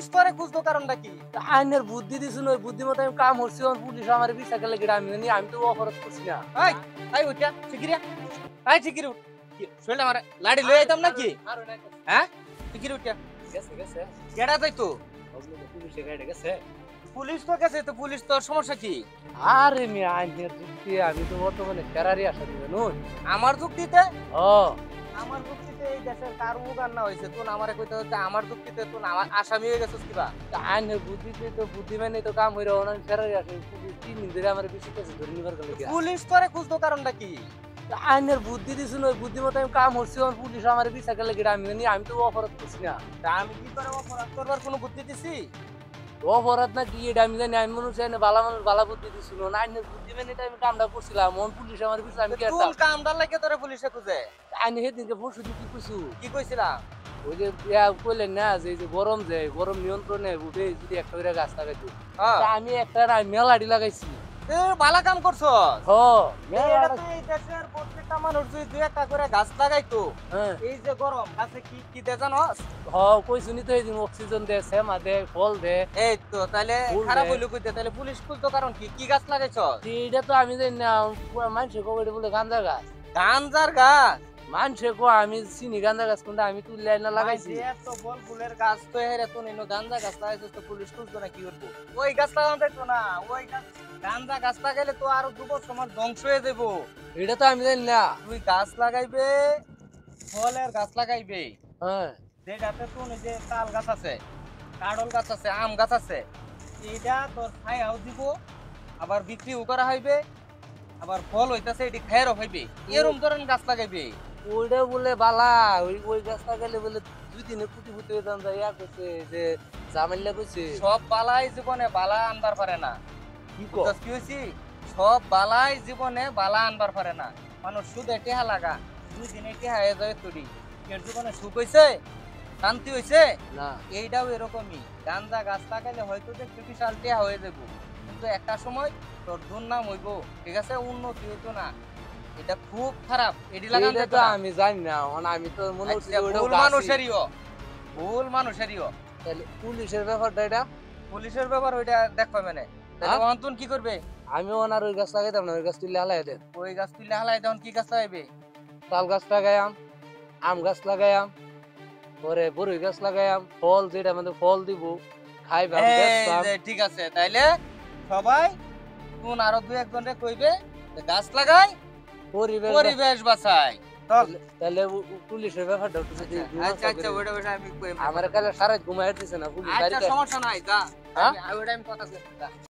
তোরে খুঁজতো কারণটা কি? আইনের বুদ্ধি দিছুন ওই বুদ্ধি মতো আমি কাম করছি পুলিশ আমার বিচার গেলে গিয়ে আমি তো অপরাধ করছি না। এই এই উঠা শিগগিরিয়া এই শিগগিরি উঠ কি শৈল আমার লাড়ি লই আইতাম নাকি? হ্যাঁ শিগগিরি উঠা গেছে গেছে কেডা যাইতো? পুলিশে গাড়ি গেছে। পুলিশ তো গেছে তো পুলিশ তোর সমস্যা কি? আরে মি আইনের যুক্তি আমি তো বর্তমানে ফেরারি আসা দিবেন আমার যুক্তিতে ও আমার যুক্তিতে এই দেশের কার উগান না হইছে তুই আমারে কইতে হচ্ছে আমার যুক্তিতে তুই আমার আসামি হয়ে গেছিস কিবা? আইনের বুদ্ধিতে তো বুদ্ধিমানই তো কাম হইরা আমি ফেরারি আসি পুলিশ 3 দিন ধরে আমার বেশি কাছে ধরে নিবার গেল পুলিশ তোরে খুঁজতো কারণটা কি? আইনের বুদ্ধি দিছুন ওই বুদ্ধি মতো আমি কাম করছি পুলিশ আমার বিচার গেলে গিয়ে আমি তো অপরাধ করছি না। তা আমি কি করে অপরাধ করবার কোনো বুদ্ধি দিছি? অপরাধ না কি এটা আমি জানি আমি মনে হচ্ছে বালা মানুষ বালা বুদ্ধি দিছিল না আইনের বুদ্ধি মানে এটা আমি কামটা করছিলাম পুলিশ আমার বিচার আমি কি কোন কামদার লাগে তোরে পুলিশে খুঁজে? আইনে সেদিনকে পরশু দিন কি কইছু কি কইছিলা? ওই যে কইলেন না যে এই যে গরম নিয়ন্ত্রণে উঠে যদি একটা করে গাছ লাগাইতো আমি একটা না মেলাডি লাগাইছি। ভালো কাম করছো। হ এই দেশের প্রত্যেকটা মানুষ যদি দুই একটা করে গাছ লাগাইতো এই যে গরম গাছে কি কি দে জানোস? হ কইছুনি তো এইদিন অক্সিজেন দে সেমা দে ফল দে। এই তো তাহলে খারাপ হইলো কইতে তাহলে পুলিশ খুঁজতো কারণ কি কি গাছ লাগাইছ? এটা তো আমি জানি না মানুষে কবে বলে গাঁজা গাছ গাঞ্জার গাছ মানুষে কো আমি চিনি গাঁজা গাছ কোনটা আমি তুলে না লাগাইছি এত বল ফুলের গাছ তো হেরে তো নিনো গাঞ্জা গাছ লাগাইছিস তো পুলিশ খুঁজতো না কি করবো? ওই গাছ লাগানো দেখতো না ওই গাছ গাঞ্জা গাছ লাগাইলে তো আরো যুব সমাজ ধ্বংস হয়ে যাবো। এটা তো আমি জানি না। তুই গাছ লাগাইবে ফলের গাছ লাগাইবে হ্যাঁ যেটাতে তো ওই যে তাল গাছ আছে কাঁড়ল গাছ আছে আম গাছ আছে এইটা তোর ছায়াও দিব আবার বিক্রিও করা হইবে আবার ফল হইতাছে এটি খায়েরও হইবে এরকম ধরনের গাছ লাগাইবে। ওইটা বলে বালা ওই গাছ লাগাইলে বলে 2 দিনে কুটি ফুটি হয়ে যান যায় কইছে যে জামাইলা কইছে সব বালাই জীবনে বালা আনবার পারে না। কি কি হইছি সব বালাই জীবনে বালা আনবার পারে না। মানুষ শুধু টেহা লাগা 2 দিনে টেহা হয়ে যাবে তোরি এর জীবনে সুখ হইছে শান্তি হইছে না এইটাও এরকমই গাঁজা গাছ লাগাইলে হয়তো দেখতে বিশাল টেহা হয়ে যাবো কিন্তু একটা সময় তোর দুর্নাম হইব ঠিক আছে উন্নতি হইতো না। এটা খুব খারাপ এডি লাগান এটা তো আমি জানি না আমি তো মনে হচ্ছে ওইটা ভুল মানুষেরইও তাহলে পুলিশের ব্যাপারটা এটা পুলিশের ব্যাপার ওইটা দেখো মানে তাহলে অন্তন কি করবে? আমি ওনার ওই গাছ লাগাইতাম না ওই গাছ তুলে হালাই দেন ওই গাছ তুলে হালাই তখন কি গাছ লাগাইবে? তাল গাছ লাগাইয়াম আম গাছ লাগাইয়াম পরে বরই গাছ লাগাইয়াম ফল যেটা মানে ফল দিব খাইবাম বেচবাম। ঠিক আছে তাইলে সবাই কোন আরো 2-1 জনরে কইবে গাছ লাগাই পরিবেশ বাঁচাই। তাহলে পুলিশের ব্যাপারটা একটু যদি আচ্ছা ওইটা আমি আমার কাছে সারা ঘুমাই দিছে না পুলিশ আচ্ছা সমস্যা নাই যা আমি ওইটা আমি কথা বলছি।